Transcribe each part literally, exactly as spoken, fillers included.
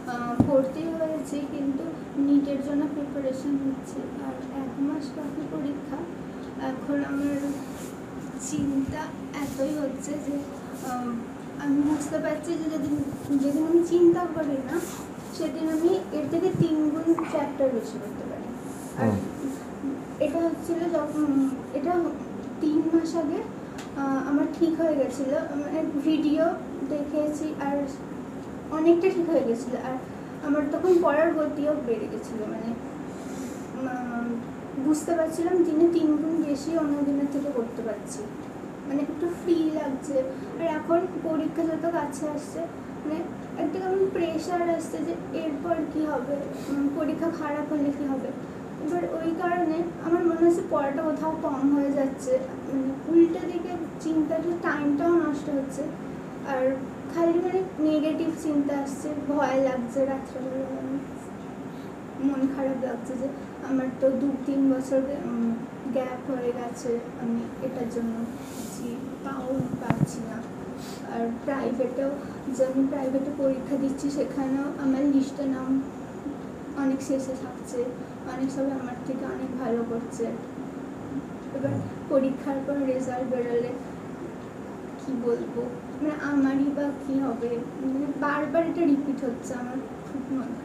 ভর্তি হয়েছি, কিন্তু নিটের জন্য প্রিপারেশন হচ্ছে, আর এক মাস বাকি পরীক্ষা। এখন আমার চিন্তা এতই হচ্ছে যে আমি বুঝতে পারছি যে যেদিন যেদিন আমি চিন্তা করি না সেদিন আমি এর থেকে তিন গুণ চ্যাপ্টার বেশি করতে পারি। আর এটা হচ্ছিল যখন এটা তিন মাস আগে আমার ঠিক হয়ে গেছিলো, মানে ভিডিও দেখেছি আর অনেকটা ঠিক হয়ে গেছিলো, আর আমার তখন পড়ার গতিও বেড়ে গেছিলো, মানে বুঝতে পারছিলাম দিনে তিন গুণ বেশি অন্য দিনের থেকে করতে পারছি, মানে একটু ফ্রি লাগছে। আর এখন পরীক্ষা যত কাছে আসছে মানে একটা কেমন প্রেশার আসছে যে এরপর কী হবে, পরীক্ষা খারাপ হলে কী হবে। এবার ওই কারণে আমার মনে হচ্ছে পড়াটা কোথাও কম হয়ে যাচ্ছে, মানে উল্টো দিকে চিন্তাটা টাইমটাও নষ্ট হচ্ছে, আর খালি মানে নেগেটিভ চিন্তা আসছে, ভয় লাগছে, রাত্রেবেলা মন খারাপ লাগছে যে আমার তো দু তিন বছর গ্যাপ হয়ে গেছে, আমি এটার জন্য তাও পাচ্ছি না। আর প্রাইভেটেও যে আমি প্রাইভেটে পরীক্ষা দিচ্ছি সেখানেও আমার লিস্টে নাম অনেক শেষে থাকছে, অনেক সবাই আমার থেকে অনেক ভালো করছে। এবার পরীক্ষার পর রেজাল্ট বেরোলে কি বলবো, মানে আমারই বা কী হবে, মানে বারবার এটা রিপিট হচ্ছে, আমার খুব মন খারাপ।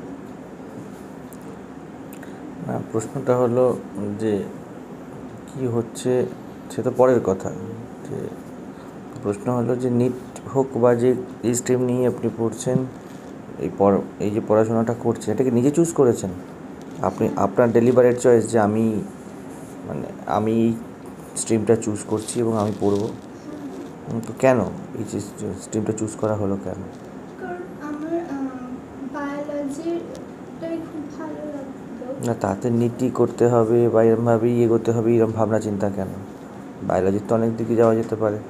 প্রশ্নটা হলো যে কি হচ্ছে সে তো পরের কথা, যে প্রশ্ন হলো যে নিট হোক বা যে এই স্ট্রিম নিয়ে আপনি পড়ছেন, এই পর এই যে পড়াশোনাটা করছেন এটাকে নিজে চুজ করেছেন আপনি, আপনার ডেলিবারেট চয়েস যে আমি মানে আমি এই স্ট্রিমটা চুজ করছি এবং আমি পড়ব, তো কেন এই যে স্ট্রিমটা চুজ করা হলো কেন? না তাতে নীতি করতে হবে বা এরমভাবেই এগোতে হবে এরম ভাবনা চিন্তা কেন? বায়োলজির তো অনেক দিকে যাওয়া যেতে পারে,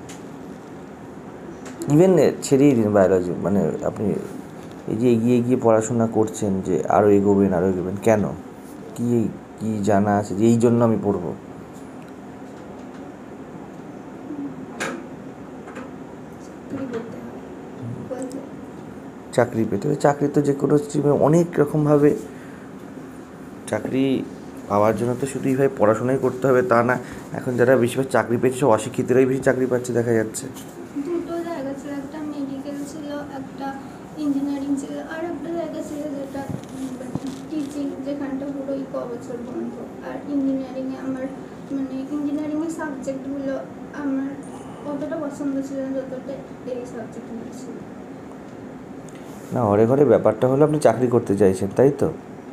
ইভেন ছেড়েই দিন বায়োলজি, মানে আপনি এই যে এগিয়ে এগিয়ে পড়াশোনা করছেন যে আরও এগোবেন আরও এগোবেন কেন? কী কী জানা আছে যে এই জন্য আমি পড়বো? চাকরি পেতে, চাকরি তো যে কোনো স্ট্রিমে অনেক রকমভাবে, চাকরি পাওয়ার জন্য তো শুধু এইভাবে পড়াশোনাই করতে হবে তা না, এখন যারা বেশিরভাগ চাকরি পেয়েছে সব অশিক্ষিতরাই বেশি চাকরি পাচ্ছে দেখা যাচ্ছে। দুটো জায়গা ছিল, একটা মেডিকেল ছিল, একটা ইঞ্জিনিয়ারিং ছিল, আর একটা জায়গা ছিল যেটা টিচিং, যেখানটা পুরোই ক বছর বন্ধ। আর ইঞ্জিনিয়ারিংয়ে আমার মানে ইঞ্জিনিয়ারিংয়ের সাবজেক্টগুলো আমার অতটা পছন্দ ছিল না যতটা এই সাবজেক্টগুলো ছিল। না ঘরে ঘরে ব্যাপারটা হলো আপনি চাকরি করতে চাইছেন তাই তো?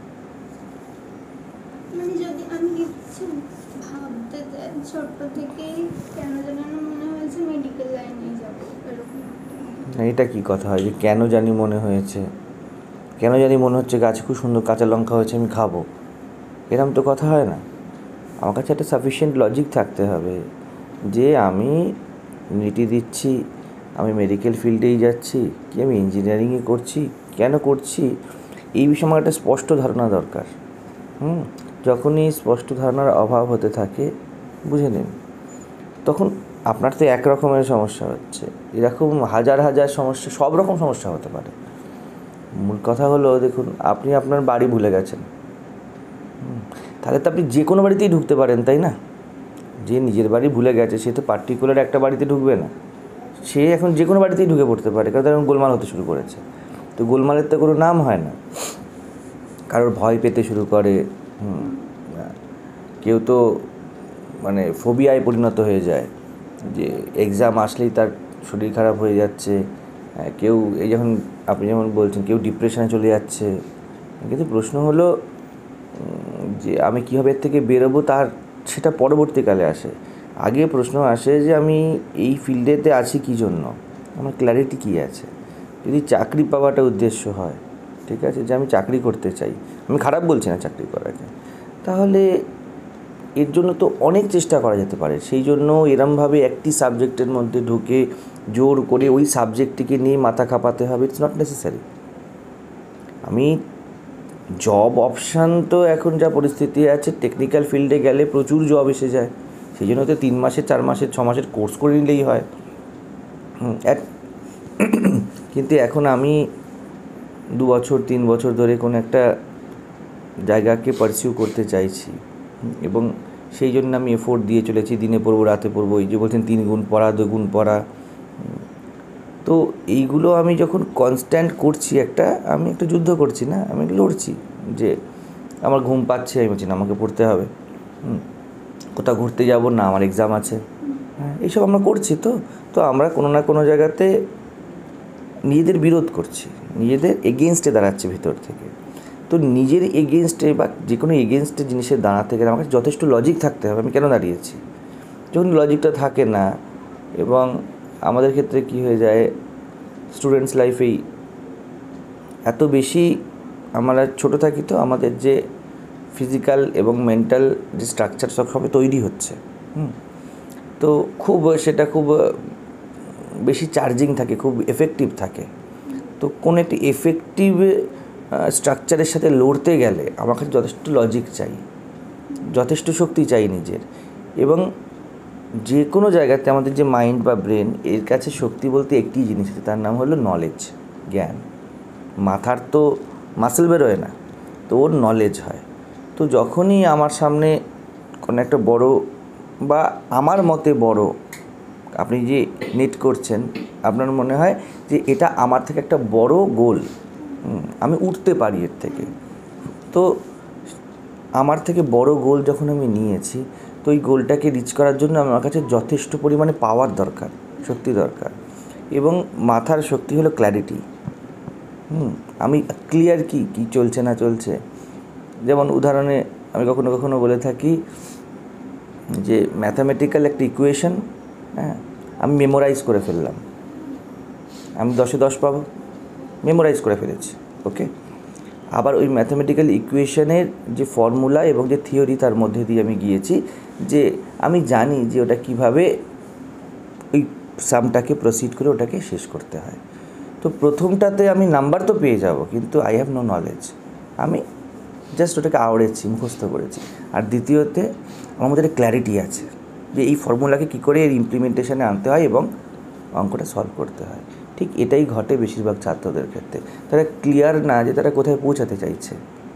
মানে যদি আমি কিছু ভাবতে চাই ছোট্ট থেকেই কেন যেন মনে হয়েছে মেডিকেল লাইনে যাবো এরকম। না এটা কী কথা হয় যে কেন জানি মনে হয়েছে, কেন জানি মনে হচ্ছে গাছে খুব সুন্দর কাঁচা লঙ্কা হয়েছে আমি খাবো, এরম তো কথা হয় না। আমার কাছে একটা সাফিসিয়েন্ট লজিক থাকতে হবে যে আমি নিটি দিচ্ছি, আমি মেডিকেল ফিল্ডেই যাচ্ছি কি আমি ইঞ্জিনিয়ারিংয়ে করছি, কেন করছি এই বিষয়ে আমার একটা স্পষ্ট ধারণা দরকার। হুম যখনই স্পষ্ট ধারণার অভাব হতে থাকে বুঝে নিন, তখন আপনার তো এক রকমের সমস্যা হচ্ছে, এরকম হাজার হাজার সমস্যা, সব রকম সমস্যা হতে পারে। মূল কথা হলো দেখুন আপনি আপনার বাড়ি ভুলে গেছেন, তাহলে তো আপনি যে কোনো বাড়িতেই ঢুকতে পারেন তাই না? যে নিজের বাড়ি ভুলে গেছে সে তো পার্টিকুলার একটা বাড়িতে ঢুকবে না, সে এখন যে কোনো বাড়িতেই ঢুকে পড়তে পারে, কারণ এখন গোলমাল হতে শুরু করেছে। তো গোলমালের তো কোনো নাম হয় না, কারোর ভয় পেতে শুরু করে, হুম কেউ তো মানে ফোবিয়ায় পরিণত হয়ে যায় যে এক্সাম আসলেই তার শরীর খারাপ হয়ে যাচ্ছে, কেউ এই যখন আপনি যেমন বলছেন কেউ ডিপ্রেশনে চলে যাচ্ছে। কিন্তু প্রশ্ন হলো যে আমি কীভাবে এর থেকে বেরোবো, তার সেটা পরবর্তীকালে আসে। আগে প্রশ্ন আসে যে আমি এই ফিল্ডেতে আছি কী জন্য, আমার ক্ল্যারিটি কী আছে। যদি চাকরি পাওয়াটা উদ্দেশ্য হয়, ঠিক আছে, যে আমি চাকরি করতে চাই, আমি খারাপ বলছি না চাকরি করাকে, তাহলে এর জন্য তো অনেক চেষ্টা করা যেতে পারে। সেই জন্য এরমভাবে একটি সাবজেক্টের মধ্যে ঢুকে জোর করে ওই সাবজেক্টটিকে নিয়ে মাথা খাপাতে হবে, ইটস নট নেসেসারি। আমি জব অপশান তো এখন যা পরিস্থিতি আছে টেকনিক্যাল ফিল্ডে গেলে প্রচুর জব এসে যায়, সেই জন্য তো তিন মাসের চার মাসের ছ মাসের কোর্স করে নিলেই হয়। হুম কিন্তু এখন আমি দু বছর তিন বছর ধরে কোনো একটা জায়গাকে পারসিউ করতে চাইছি এবং সেই জন্য আমি এফোর্ট দিয়ে চলেছি, দিনে পড়বো রাতে পড়বো, এই যে বলছেন তিন গুণ পড়া দু গুণ পড়া। তো এইগুলো আমি যখন কনস্ট্যান্ট করছি, একটা আমি একটা যুদ্ধ করছি না, আমি লড়ছি যে আমার ঘুম পাচ্ছে, আমি বলছি না আমাকে পড়তে হবে, কোথাও ঘুরতে যাব না আমার এক্সাম আছে, হ্যাঁ এইসব আমরা করছি। তো তো আমরা কোনো না কোনো জায়গাতে নিজেদের বিরোধ করছি, নিজেদের এগেনস্টে দাঁড়াচ্ছে ভিতর থেকে। তো নিজের এগেনস্টে বা যে কোনো এগেনস্টে জিনিসের দাঁড়াতে গেলে আমাকে যথেষ্ট লজিক থাকতে হবে, আমি কেন দাঁড়িয়েছি। যখন লজিকটা থাকে না, এবং আমাদের ক্ষেত্রে কি হয়ে যায়, স্টুডেন্টস লাইফেই এত বেশি আমরা ছোটো থাকি, তো আমাদের যে ফিজিক্যাল এবং মেন্টাল যে স্ট্রাকচার সব সবে তৈরি হচ্ছে, হুম তো খুব সেটা খুব বেশি চার্জিং থাকে, খুব এফেক্টিভ থাকে। তো কোনো একটি এফেক্টিভ স্ট্রাকচারের সাথে লড়তে গেলে আমার কাছে যথেষ্ট লজিক চাই, যথেষ্ট শক্তি চাই নিজের। এবং যে কোনো জায়গাতে আমাদের যে মাইন্ড বা ব্রেন, এর কাছে শক্তি বলতে একটি জিনিস আছে, তার নাম হলো নলেজ, জ্ঞান। মাথার তো মাসেল বেরোয় না, তো ওর নলেজ হয়। তো যখনই আমার সামনে কোনো একটা বড় বা আমার মতে বড়, আপনি যে নিট করছেন, আপনার মনে হয় যে এটা আমার থেকে একটা বড় গোল, আমি উঠতে পারি এর থেকে, তো আমার থেকে বড় গোল যখন আমি নিয়েছি, তো এই গোলটাকে রিচ করার জন্য আমার কাছে যথেষ্ট পরিমাণে পাওয়ার দরকার, শক্তি দরকার। এবং মাথার শক্তি হলো ক্ল্যারিটি। হুম আমি ক্লিয়ার কি কী চলছে না চলছে। যেমন উদাহরণে আমি কখনো কখনো বলে থাকি যে ম্যাথামেটিক্যাল একটা ইকুয়েশন, হ্যাঁ আমি মেমোরাইজ করে ফেললাম, আমি দশে দশ পাবো, মেমোরাইজ করে ফেলেছি, ওকে। আবার ওই ম্যাথামেটিক্যাল ইকুয়েশনের যে ফর্মুলা এবং যে থিওরি, তার মধ্যে দিয়ে আমি গিয়েছি যে আমি জানি যে ওটা কীভাবে ওই সামটাকে প্রসিড করে ওটাকে শেষ করতে হয়। তো প্রথমটাতে আমি নাম্বার তো পেয়ে যাব, কিন্তু আই হ্যাভ নো নলেজ, আমি জাস্ট ওটাকে আওড়েছি, মুখস্থ করেছি। আর দ্বিতীয়তে আমার মধ্যে একটা ক্ল্যারিটি আছে যে এই ফর্মুলাকে কী করে এর ইমপ্লিমেন্টেশনে আনতে হয় এবং অঙ্কটা সলভ করতে হয়। ঠিক এটাই ঘটে বেশিরভাগ ছাত্রদের ক্ষেত্রে, তারা ক্লিয়ার না যে তারা কোথায় পৌঁছাতে চাইছে।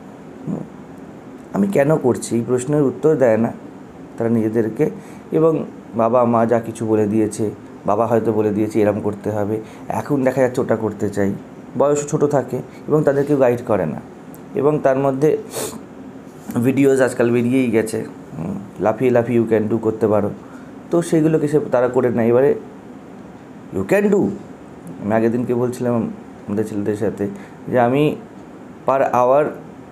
আমি কেন করছি এই প্রশ্নের উত্তর দেয় না তারা নিজেদেরকে, এবং বাবা মা যা কিছু বলে দিয়েছে, বাবা হয়তো বলে দিয়েছে এরম করতে হবে, এখন দেখা যাচ্ছে ওটা করতে চাই, বয়স ছোটো থাকে এবং তাদেরকেও গাইড করে না। এবং তার মধ্যে ভিডিওস আজকাল বেরিয়েই গেছে, লাফিয়ে লাফিয়ে ইউ ক্যান ডু করতে পারো, তো সেগুলোকে সে তারা করে না। এবারে ইউ ক্যান ডু, আমি আগের দিনকে বলছিলাম আমাদের ছেলেদের সাথে যে আমি পার আওয়ার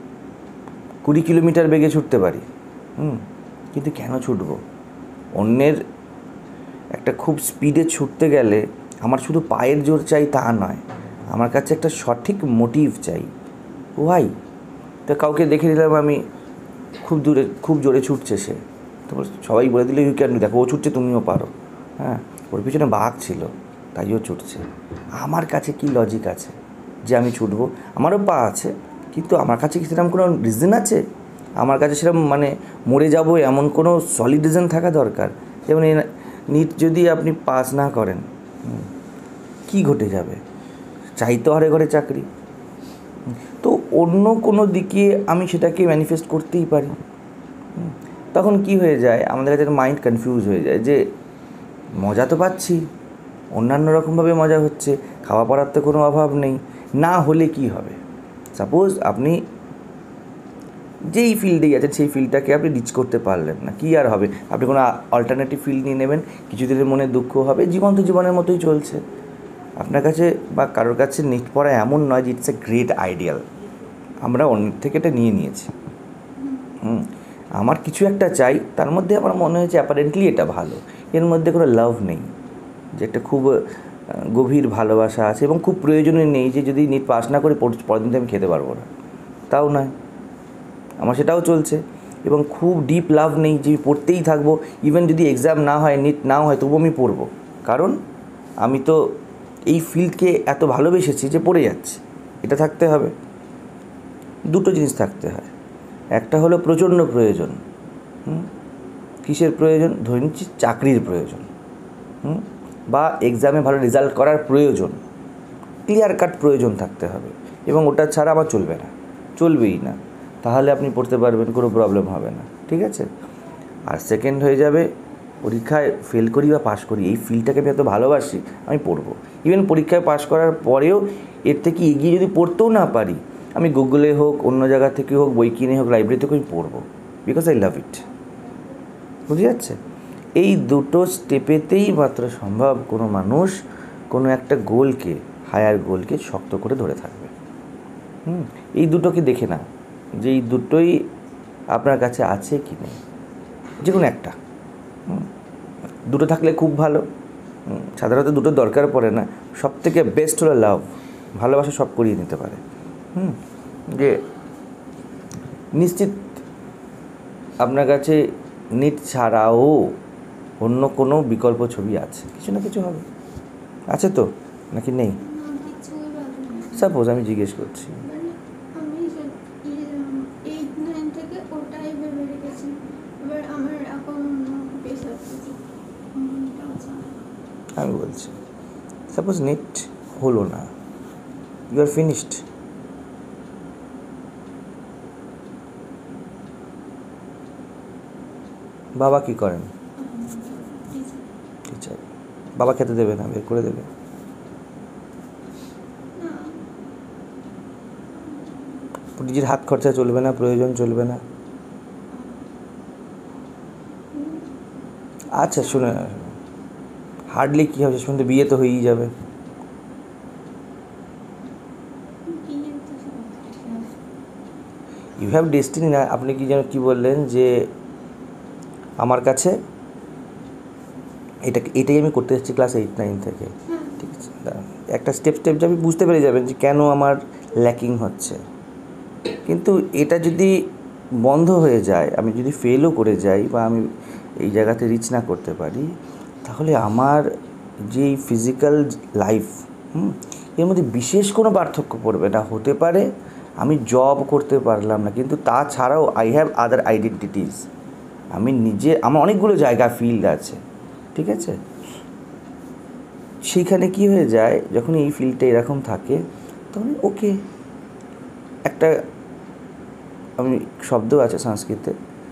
কুড়ি কিলোমিটার বেগে ছুটতে পারি, হুম কিন্তু কেন ছুটবো? অন্যের একটা খুব স্পিডে ছুটতে গেলে আমার শুধু পায়ের জোর চাই তা নয়, আমার কাছে একটা সঠিক মোটিভ চাই। ওয়াই? তো কাউকে দেখে দিলাম আমি খুব দূরে খুব জোরে ছুটছে সে, তো সবাই বলে দিলে ইউ ক্যান ডু, দেখো ও ছুটছে তুমিও পারো, হ্যাঁ ওর পিছনে বাঘ ছিল তাইও ছুটছে। আমার কাছে কি লজিক আছে যে আমি ছুটবো? আমারও পা আছে, কিন্তু আমার কাছে কি সেরকম কোনো রিজন আছে? আমার কাছে সেরকম মানে মরে যাব এমন কোনো সলিড রিজন থাকা দরকার। যেমন এই নিট যদি আপনি পাস না করেন, কি ঘটে যাবে? চাইতো হারে ঘরে চাকরি, তো অন্য কোনো দিকে আমি সেটাকে ম্যানিফেস্ট করতেই পারি। তখন কি হয়ে যায়, আমাদের কাছে মাইন্ড কনফিউজ হয়ে যায় যে মজা তো পাচ্ছি, অন্যান্য রকমভাবে মজা হচ্ছে, খাওয়া পড়ার তো কোনো অভাব নেই, না হলে কি হবে? সাপোজ আপনি যেই ফিল্ডেই আছেন সেই ফিল্ডটাকে আপনি রিচ করতে পারলেন না, কী আর হবে? আপনি কোনো অল্টারনেটিভ ফিল্ড নিয়ে নেবেন, কিছুদিনের মনে দুঃখ হবে, জীবন তো জীবনের মতোই চলছে। আপনার কাছে বা কারোর কাছে নিট পড়া এমন নয় যে ইটস এ গ্রেট আইডিয়াল, আমরা অন্যের থেকে এটা নিয়ে নিয়েছি। হুম আমার কিছু একটা চাই, তার মধ্যে আমার মনে হয়েছে অ্যাপারেন্টলি এটা ভালো, এর মধ্যে কোনো লাভ নেই, যে একটা খুব গভীর ভালোবাসা আছে এবং খুব প্রয়োজনীয় নেই যে যদি নিট পাস না করে পরের দিন আমি খেতে পারবো না, তাও নয়, আমার সেটাও চলছে। এবং খুব ডিপ লাভ নেই যে পড়তেই থাকবো, ইভেন যদি এক্সাম না হয়, নিট নাও হয়, তবুও আমি পড়বো, কারণ আমি তো এই ফিল্ডকে এত ভালোবেসেছি যে পড়ে যাচ্ছে। এটা থাকতে হবে, দুটো জিনিস থাকতে হয়। একটা হলো প্রচণ্ড প্রয়োজন, হুম কিসের প্রয়োজন? ধরে নিচ্ছি চাকরির প্রয়োজন, হুম বা এক্সামে ভালো রেজাল্ট করার প্রয়োজন, ক্লিয়ার কাট প্রয়োজন থাকতে হবে। এবং ওটা ছাড়া আমার চলবে না, চলবেই না। তাহলে আপনি পড়তে পারবেন, কোনো প্রবলেম হবে না, ঠিক আছে? আর সেকেন্ড হয়ে যাবে, পরীক্ষায় ফেল করি বা পাশ করি, এই ফিল্ডটাকে আমি এত ভালোবাসি, আমি পড়বো। ইভেন পরীক্ষায় পাশ করার পরেও এর থেকে এগিয়ে যদি পড়তেও না পারি, আমি গুগলে হোক, অন্য জায়গা থেকে হোক, বই কিনে হোক, লাইব্রেরি থেকে আমি পড়বো, বিকজ আই লাভ ইট। বুঝে যাচ্ছে? এই দুটো স্টেপেতেই মাত্র সম্ভব কোনো মানুষ কোনো একটা গোলকে, হায়ার গোলকে শক্ত করে ধরে থাকবে। হুম এই দুটোকে দেখে না যে এই দুটোই আপনার কাছে আছে কি নেই, যে কোনো একটা। দুটো থাকলে খুব ভালো। সাধারণত দুটো দরকার পড়ে না, সব থেকে বেস্ট হলো লাভ, ভালোবাসা সব করিয়ে নিতে পারে। হুম যে নিশ্চিত আপনার কাছে নিট ছাড়াও অন্য কোনো বিকল্প ছবি আছে, কিছু না কিছু হবে, আছে তো নাকি নেই? সাপোজ আমি জিজ্ঞেস করছি, আমি এইট নাইন থেকে ওটাই ভেবে রেখেছি, এবার আমার এখন প্রেশার আমি বলছি সাপোজ নিট হলো না, ইউ আর ফিনিশড, বাবা কি করেন? টিচার। বাবা খেতে দেবে না, বের করে দেবে? নিজের হাত খরচা চলবে না, প্রয়োজন চলবে না? আচ্ছা শুনে, হার্ডলি কী হবে, শুনতে বিয়ে তো হয়েই যাবে। ইউ হ্যাভ ডেস্টিনি না, আপনি কি যেন কী বললেন যে আমার কাছে এটা এটাই আমি করতে যাচ্ছি ক্লাস এইট নাইন থেকে, ঠিক আছে? একটা স্টেপ স্টেপ যে আপনি বুঝতে পেরে যাবেন যে কেন আমার ল্যাকিং হচ্ছে। কিন্তু এটা যদি বন্ধ হয়ে যায়, আমি যদি ফেলও করে যাই বা আমি এই জায়গাতে রিচ না করতে পারি, তাহলে আমার যেই ফিজিক্যাল লাইফ, হুম এর মধ্যে বিশেষ কোনো পার্থক্য পড়বে না। হতে পারে আমি জব করতে পারলাম না, কিন্তু তাছাড়াও আই হ্যাভ আদার আইডেন্টিটিস, আমি নিজে, আমার অনেকগুলো জায়গা ফিল্ড আছে, ঠিক আছে? সেইখানে কি হয়ে যায়, যখন এই ফিল্ডটা এরকম থাকে তখন ওকে, একটা আমি শব্দ আছে সংস্কৃতে,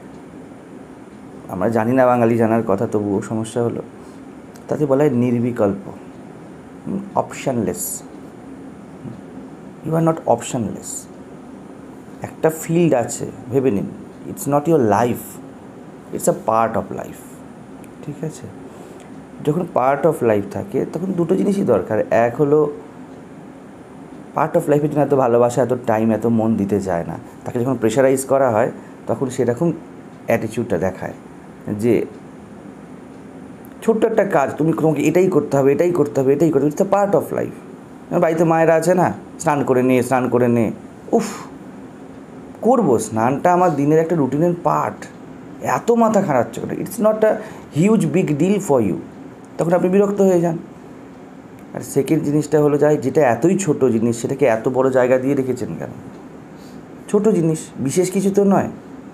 আমরা জানি না বাঙালি জানার কথা, তবুও সমস্যা হলো, তাতে বলা হয় নির্বিকল্প, অপশানলেস। You are not অপশানলেস। একটা ফিল্ড আছে, ভেবে নিন, it's not your life, it's a part of life, ঠিক আছে? যখন পার্ট অফ লাইফ থাকে তখন দুটো জিনিসই দরকার। এক হলো পার্ট অফ লাইফের জন্য এত ভালোবাসা, এত টাইম, এত মন দিতে চায় না, তাকে যখন প্রেশারাইজ করা হয় তখন সেরকম অ্যাটিটিউডটা দেখায় যে ছোট্ট একটা কাজ, তুমি তোমাকে এটাই করতে হবে, এটাই করতে হবে, এটাই করতে হবে, it's a part of life. বাড়িতে মায়েরা আছে না, স্নান করে নে, স্নান করে নে, উফ করবো, স্নানটা আমার দিনের একটা রুটিনের পার্ট, এত মাথা খারাপ করে, it's not a huge big deal for you, তখন আপনি বিরক্ত হয়ে যান। আর সেকেন্ড জিনিসটা হলো যাই, যেটা এতই ছোট জিনিস সেটাকে এত বড় জায়গা দিয়ে রেখেছেন কেন? ছোট জিনিস, বিশেষ কিছু তো নয়।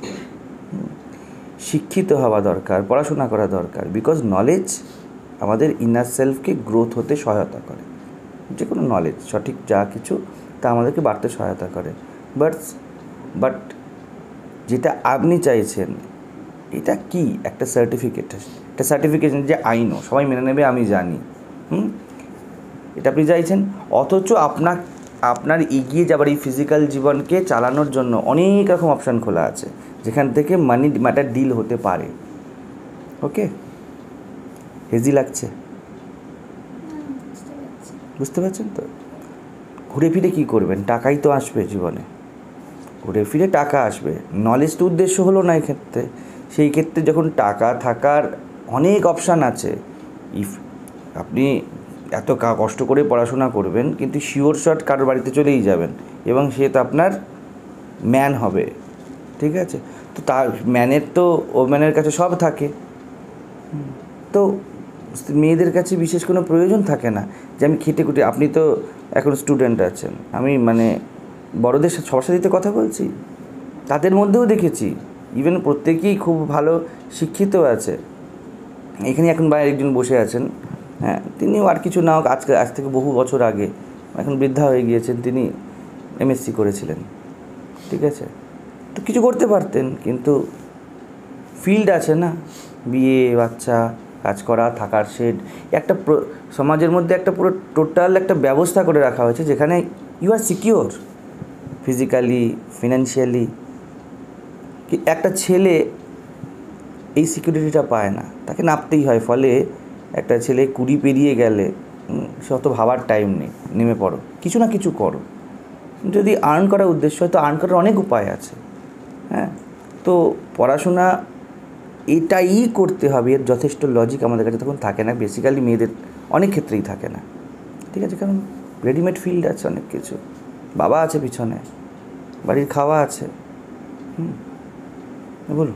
শিক্ষিত হওয়া দরকার, পড়াশোনা করা দরকার, বিকজ নলেজ আমাদের ইনার সেলফকে গ্রোথ হতে সহায়তা করে। যে কোনো নলেজ, সঠিক যা কিছু, তা আমাদেরকে বাড়তে সহায়তা করে। বাট বাট যেটা আপনি চাইছেন, এটা কি একটা সার্টিফিকেট, একটা সার্টিফিকেশন যে আইনও সবাই মেনে নেবে, আমি জানি, হুম এটা আপনি চাইছেন। অথচ আপনার আপনার এগিয়ে যাবার এই ফিজিক্যাল জীবনকে চালানোর জন্য অনেক রকম অপশান খোলা আছে, যেখান থেকে মানি ম্যাটার ডিল হতে পারে। ওকে, হেজি লাগছে? বুঝতে পারছেন তো? ঘুরে ফিরে কী করবেন? টাকাই তো আসবে জীবনে, ঘুরে ফিরে টাকা আসবে। নলেজ তো উদ্দেশ্য হলো না এক্ষেত্রে। সেই ক্ষেত্রে যখন টাকা থাকার অনেক অপশান আছে, ইফ আপনি এত কষ্ট করে পড়াশোনা করবেন কিন্তু শিওর শট কারোর বাড়িতে চলেই যাবেন এবং সে তো আপনার ম্যান হবে, ঠিক আছে? তো তার ম্যানের তো ও ম্যানের কাছে সব থাকে, তো মেয়েদের কাছে বিশেষ কোনো প্রয়োজন থাকে না যে আমি খেটে খুঁটে। আপনি তো এখন স্টুডেন্ট আছেন, আমি মানে বড়দের সবার সাথে কথা বলছি, তাদের মধ্যেও দেখেছি ইভেন প্রত্যেকেই খুব ভালো শিক্ষিত আছে। এখানে এখন বাইরে একজন বসে আছেন, হ্যাঁ তিনিও আর কিছু না হোক, আজকে আজ থেকে বহু বছর আগে, এখন বৃদ্ধা হয়ে গিয়েছেন, তিনি এমএসসি করেছিলেন, ঠিক আছে, তো কিছু করতে পারতেন, কিন্তু ফিল্ড আছে না, বিয়ে, বাচ্চা, কাজ করা, থাকার শেড, একটা সমাজের মধ্যে একটা পুরো টোটাল একটা ব্যবস্থা করে রাখা হয়েছে যেখানে you are secure physically, financially. একটা ছেলে এই সিকিউরিটিটা পায় না, তাকে নামতেই হয়। ফলে একটা ছেলে কুড়ি পেরিয়ে গেলে সে অত ভাবার টাইম নেই, নেমে পড়ো, কিছু না কিছু করো। যদি আর্ন করার উদ্দেশ্য হয় তো আর্ন করার অনেক উপায় আছে, হ্যাঁ। তো পড়াশোনা এটাই করতে হবে, এর যথেষ্ট লজিক আমাদের কাছে তখন থাকে না, বেসিক্যালি মেয়েদের অনেক ক্ষেত্রেই থাকে না, ঠিক আছে, কারণ রেডিমেড ফিল্ড আছে অনেক কিছু, বাবা আছে পিছনে, বাড়ির খাওয়া আছে। হুম, বলুন।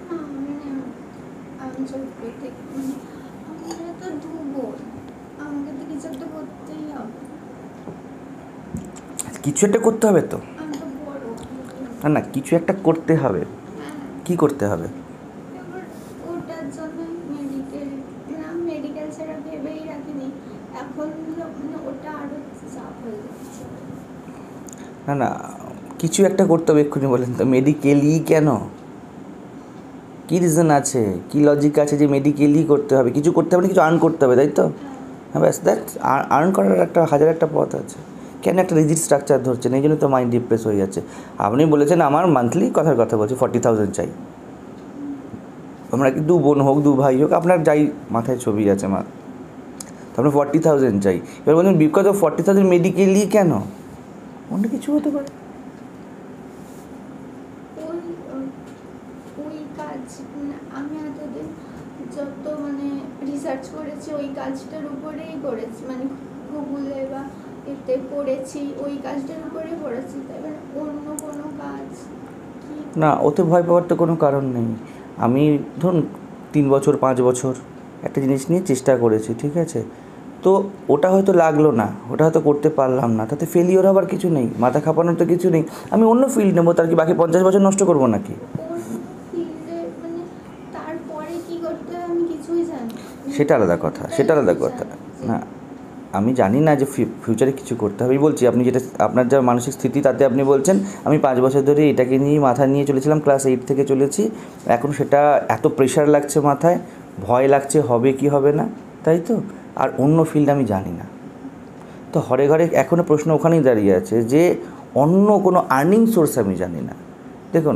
কিছু একটা করতে হবে তো, না না কিছু একটা করতে হবে। কি করতে হবে? ওটার জন্য মেডিকেল না মেডিকেল ছাড়া ভেবেই রাখিনি, এখন মানে ওটা আরো চাপ হয়ে যাচ্ছে। না না কিছু একটা করতে হবে এক্ষুনি বলেন তো, মেডিকেলই কেন? কী রিজন আছে, কী লজিক আছে যে মেডিকেলই করতে হবে? কিছু করতে হবে না, কিছু আর্ন করতে হবে, তাই তো? হ্যাঁ, ব্যাস দ্যাট, আর্ন করার একটা হাজার একটা পথ আছে। কেন একটা রিজিড স্ট্রাকচার ধরছেন? এই জন্য তো মাইন্ড ডিপ্রেস হয়ে যাচ্ছে। আপনি বলেছেন আমার মান্থলি কথার কথা বলছি ফর্টি থাউজেন্ড চাই, আমরা কি দু বোন হোক দু ভাই হোক, আপনার যাই মাথায় ছবি আছে মা, তো আপনার ফর্টি থাউজেন্ড চাই। এবার বলছেন বিকজ অফ ফর্টি থাউজেন্ড মেডিকেলই কেন? অন্য কিছু হতে পারে। ওই ওই কাজ আমি এতদিন যত মানে রিসার্চ করেছি ওই কাজটার উপরেই করেছি, মানে গুগলে বা এতে পড়েছি, ওই কাজটার উপরেই পড়েছি। এবার অন্য কোনো কাজ না, ওতে ভয় পাওয়ার তো কোনো কারণ নেই। আমি ধরুন তিন বছর পাঁচ বছর একটা জিনিস নিয়ে চেষ্টা করেছি, ঠিক আছে, তো ওটা হয়তো লাগলো না, ওটা হয়তো করতে পারলাম না, তাতে ফেলিওর হবার কিছু নেই, মাথা খাপানোর তো কিছু নেই। আমি অন্য ফিল্ড নেবো, তার কি বাকি পঞ্চাশ বছর নষ্ট করবো নাকি? সেটা আলাদা কথা, সেটা আলাদা কথা। না, আমি জানি না যে ফিউচারে কিছু করতে হবে। আমি বলছি আপনি যেটা আপনার যা মানসিক স্থিতি তাতে আপনি বলছেন আমি পাঁচ বছর ধরে এটাকে নিয়ে মাথা নিয়ে চলেছিলাম, ক্লাস এইট থেকে চলেছি, এখন সেটা এত প্রেশার লাগছে মাথায়, ভয় লাগছে হবে কি হবে না, তাই তো? আর অন্য ফিল্ড আমি জানি না, তো ঘরে ঘরে এখনও প্রশ্ন ওখানেই দাঁড়িয়ে আছে যে অন্য কোনো আর্নিং সোর্স আমি জানি না। দেখুন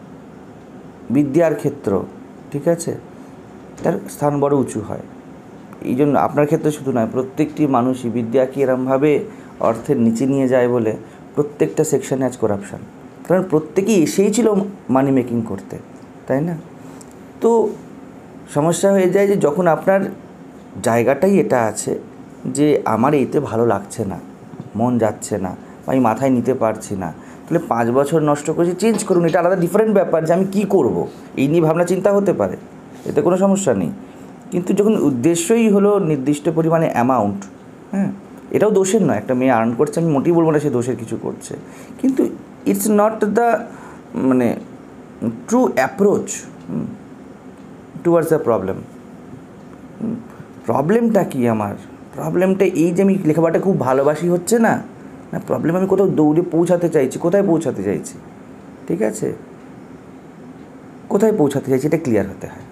বিদ্যার ক্ষেত্র, ঠিক আছে, তার স্থান বড় উঁচু হয়, এই জন্য আপনার ক্ষেত্রে শুধু নয়, প্রত্যেকটি মানুষই বিদ্যাকে এরমভাবে অর্থের নিচে নিয়ে যায় বলে প্রত্যেকটা সেকশানে আজ করাপশান, কারণ প্রত্যেকেই এসেই ছিল মানি মেকিং করতে, তাই না? তো সমস্যা হয়ে যায় যে যখন আপনার জায়গাটাই এটা আছে যে আমার এইতে ভালো লাগছে না, মন যাচ্ছে না, আমি মাথায় নিতে পারছি না, তাহলে পাঁচ বছর নষ্ট করেছি, চেঞ্জ করুন, এটা আলাদা ডিফারেন্ট ব্যাপার যে আমি কী করব এই নিয়ে ভাবনা চিন্তা হতে পারে, এতে কোনো সমস্যা নেই। কিন্তু যখন উদ্দেশ্যই হলো নির্দিষ্ট পরিমাণে অ্যামাউন্ট, হ্যাঁ, এটাও দোষের নয়, একটা মেয়ে আর্ন করছে আমি মোটেই বলবো না সে দোষের কিছু করছে, কিন্তু ইটস নট দ্য মানে true approach towards the problem. প্রবলেমটা কি আমার? প্রবলেমটা এই যে আমি লেখাপড়াটা খুব ভালোবাসি হচ্ছে না, না প্রবলেম আমি কোথাও দৌড়ে পৌঁছাতে চাইছি, কোথায় পৌঁছাতে চাইছি, ঠিক আছে, কোথায় পৌঁছাতে চাইছি এটা ক্লিয়ার হতে হয়।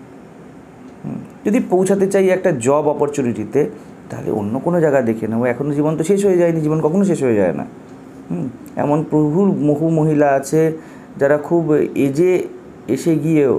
যদি পৌঁছাতে চাই একটা জব অপরচুনিটিতে, তাহলে অন্য কোনো জায়গা দেখে নেবো, এখনও জীবন তো শেষ হয়ে যায়নি, জীবন কখনো শেষ হয়ে যায় না। হুম, এমন প্রভুর বহু মহিলা আছে যারা খুব এজে এসে গিয়েও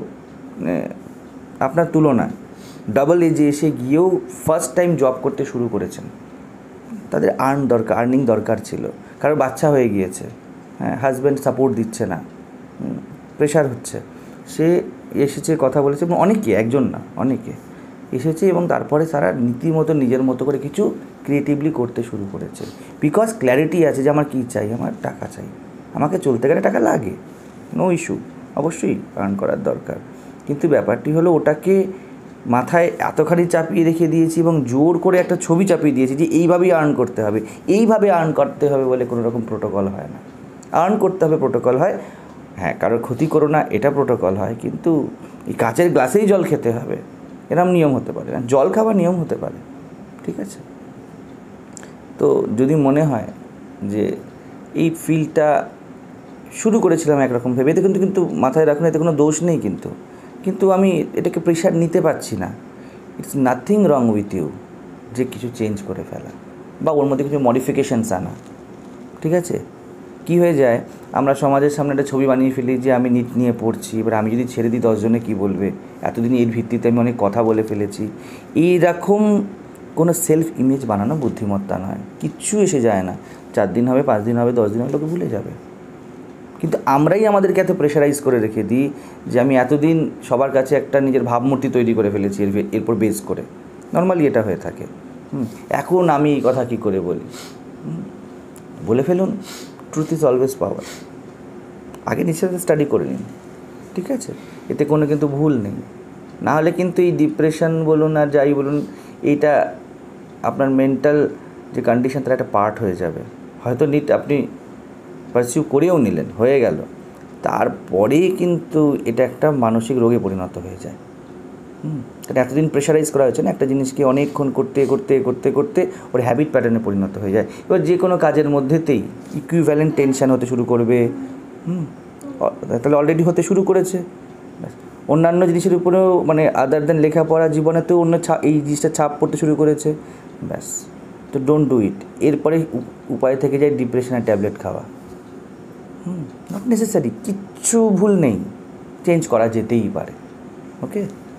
আপনার তুলনায় ডাবল এজে এসে গিয়েও ফার্স্ট টাইম জব করতে শুরু করেছেন, তাদের আর্ন দরকার, আর্নিং দরকার ছিল, কারণ বাচ্চা হয়ে গিয়েছে, হ্যাঁ, হাজব্যান্ড সাপোর্ট দিচ্ছে না, প্রেশার হচ্ছে, সে এসেছে, কথা বলেছে, এবং অনেকে, একজন না অনেকে এসেছে, এবং তারপরে তারা নীতিমতো নিজের মতো করে কিছু ক্রিয়েটিভলি করতে শুরু করেছে, বিকজ ক্ল্যারিটি আছে যে আমার কী চাই, আমার টাকা চাই, আমাকে চলতে গেলে টাকা লাগে, নো ইস্যু, অবশ্যই আর্ন করার দরকার, কিন্তু ব্যাপারটি হলো ওটাকে মাথায় এতখানি চাপিয়ে রেখে দিয়েছি এবং জোর করে একটা ছবি চাপিয়ে দিয়েছি যে এইভাবেই আর্ন করতে হবে, এইভাবে আর্ন করতে হবে বলে কোনো রকম প্রোটোকল হয় না। আর্ন করতে হবে প্রোটোকল হয়, হ্যাঁ, কারোর ক্ষতি করো না এটা প্রোটোকল হয়, কিন্তু এই কাচের গ্লাসেই জল খেতে হবে এরম নিয়ম হতে পারে না, জল খাওয়ার নিয়ম হতে পারে, ঠিক আছে? তো যদি মনে হয় যে এই ফিলটা শুরু করেছিলাম একরকম ভেবে, এতে কিন্তু কিন্তু মাথায় রাখুন এতে কোনো দোষ নেই, কিন্তু কিন্তু আমি এটাকে প্রেশার নিতে পারছি না। It's nothing wrong with you যে কিছু চেঞ্জ করে ফেলা বা ওর মধ্যে কিছু মডিফিকেশানস আনা, ঠিক আছে? কী হয়ে যায়, আমরা সমাজের সামনে একটা ছবি বানিয়ে ফেলি যে আমি নিট নিয়ে পড়ছি, এবার আমি যদি ছেড়ে দিই দশজনে কী বলবে, এতদিন এর ভিত্তিতে আমি অনেক কথা বলে ফেলেছি। এইরকম কোনো সেলফ ইমেজ বানানো বুদ্ধিমত্তা নয়, কিচ্ছু এসে যায় না। চার দিন হবে, পাঁচ দিন হবে, দশ দিন হবে, লোকে ভুলে যাবে। কিন্তু আমরাই আমাদেরকে এত প্রেশারাইজ করে রেখে দিই যে আমি এতদিন সবার কাছে একটা নিজের ভাবমূর্তি তৈরি করে ফেলেছি এর এরপর বেস করে। নর্মালি এটা হয়ে থাকে। হুম এখন আমি এই কথা কী করে বলি? বলে ফেলুন, ট্রুথ ইজ অলওয়েজ পাওয়ার। আগে নিচে স্টাডি করে নিন, ঠিক আছে? এতে কোনো কিন্তু ভুল নেই। না হলে কিন্তু এই ডিপ্রেশন বলুন আর যাই বলুন, এইটা আপনার মেন্টাল যে কন্ডিশন তার একটা পার্ট হয়ে যাবে। হয়তো নিট আপনি পারসিউ করেও নিলেন, হয়ে গেল, তারপরেই কিন্তু এটা একটা মানসিক রোগে পরিণত হয়ে যায়। হুম কারণ এতদিন প্রেশারাইজ করা হয়েছে না একটা জিনিসকে, অনেকক্ষণ করতে করতে করতে করতে ওর হ্যাবিট প্যাটার্নে পরিণত হয়ে যায়। এবার যে কোনো কাজের মধ্যেতেই ইকুইভ্যালেন্ট টেনশান হতে শুরু করবে। হুম তাহলে অলরেডি হতে শুরু করেছে। অন্যান্য জিনিসের উপরেও মানে আদার দেন লেখাপড়া জীবনেতেও অন্য ছাপ, এই জিনিসটা ছাপ পড়তে শুরু করেছে। ব্যাস, তো ডোন্ট ডু ইট। এরপরে উপায় থেকে যায় ডিপ্রেশনের ট্যাবলেট খাওয়া। হুম নট নেসেসারি, কিচ্ছু ভুল নেই, চেঞ্জ করা যেতেই পারে। ওকে।